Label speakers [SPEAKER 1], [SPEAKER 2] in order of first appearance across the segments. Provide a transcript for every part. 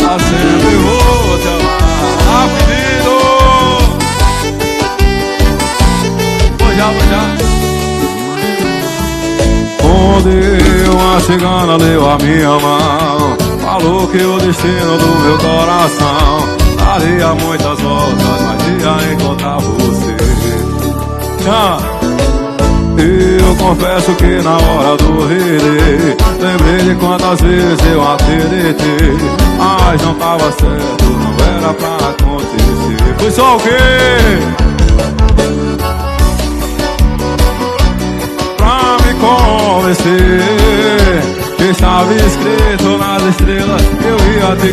[SPEAKER 1] pra sempre vou te amar, pedido. Vou já. Onde uma cigana leu a minha mão, falou que o destino do meu coração daria muitas voltas, mas ia encontrar você. Eu confesso que na hora do relé lembrei de quantas vezes eu acreditei, mas não tava certo, não era pra acontecer. Foi só o quê? Pra me convencer que estava escrito nas estrelas que eu ia te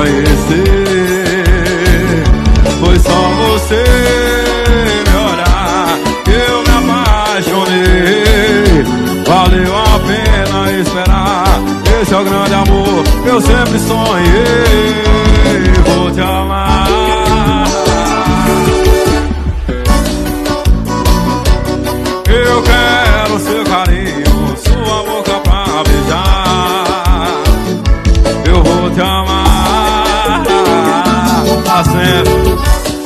[SPEAKER 1] conhecer. Foi só você me olhar que eu me apaixonei. Valeu a pena esperar, esse é o grande amor que eu sempre sonhei. Vou te amar. Eu quero seu carinho, sua boca pra beijar. Eu vou te amar pra sempre.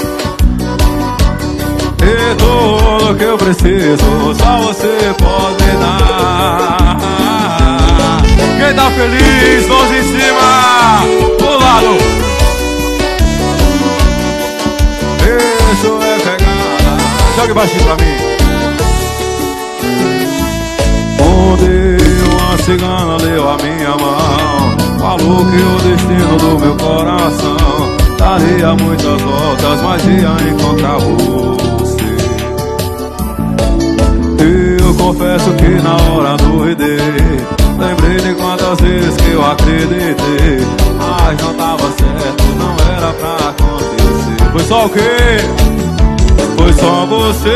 [SPEAKER 1] E tudo que eu preciso só você pode me dar. Quem tá feliz, mãos em cima, do lado. Isso é pegada. Jogue baixinho pra mim. Onde uma cigana leu a minha mão, falou que o destino do meu coração daria muitas voltas, mas ia encontrar você. Eu confesso que na hora do redê lembrei de quantas vezes que eu acreditei, mas não tava certo, não era pra acontecer. Foi só o quê? Foi só você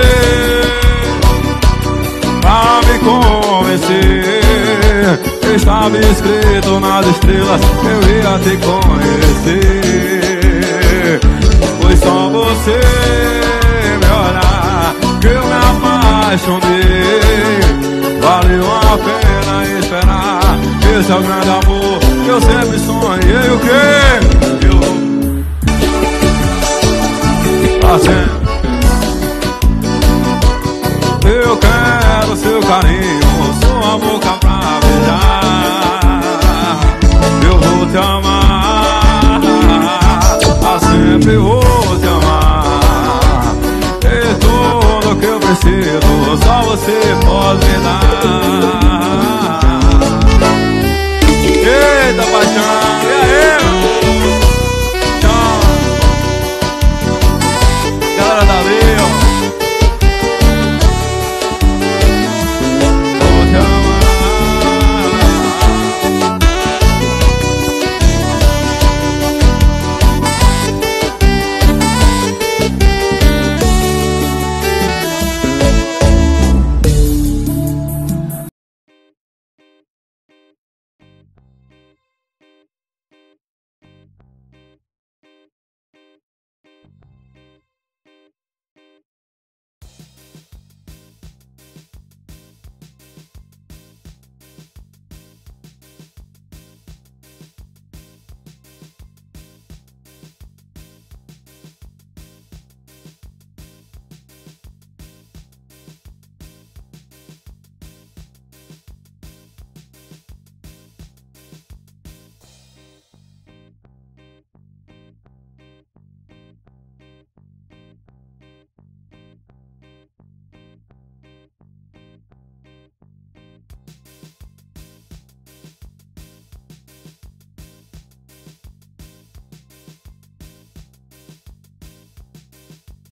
[SPEAKER 1] pra me convencer. Estava escrito nas estrelas que eu ia te conhecer. Foi só você me olhar que eu me apaixonei. Valeu a pena esperar, esse é o grande amor que eu sempre sonhei. O quê? Pra sempre. Eu quero seu carinho, sua boca pra beijar. Eu vou te amar, pra sempre vou te amar. E tudo que eu preciso só você pode me dar.